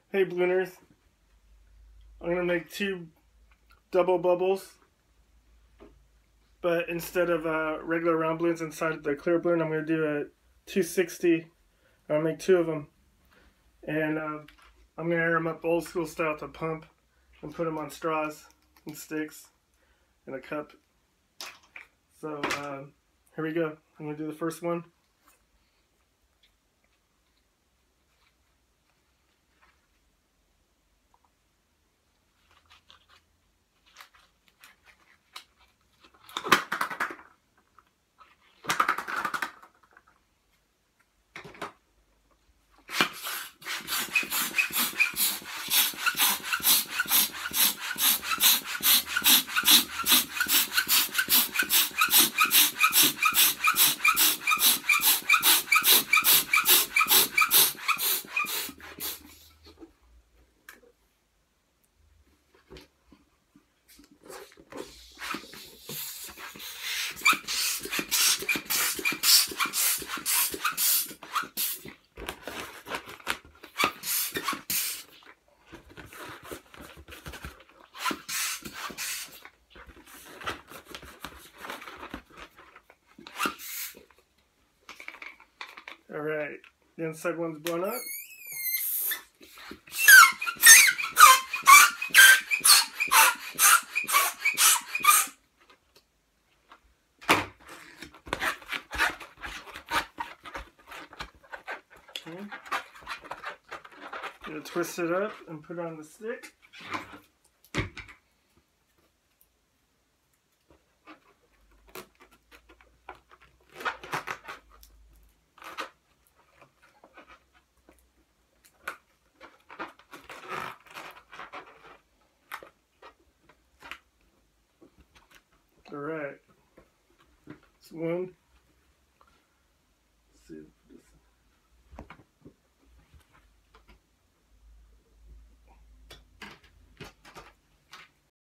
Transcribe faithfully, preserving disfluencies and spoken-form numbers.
Hey Blooners, I'm going to make two double bubbles, but instead of uh, regular round balloons inside the clear balloon, I'm going to do a two sixty. I'll make two of them, and uh, I'm going to air them up old school style to pump and put them on straws and sticks in a cup. So uh, here we go. I'm going to do the first one. Alright, the inside one's blown up. Okay. Gonna twist it up and put it on the stick. All right, it's one. Let's see.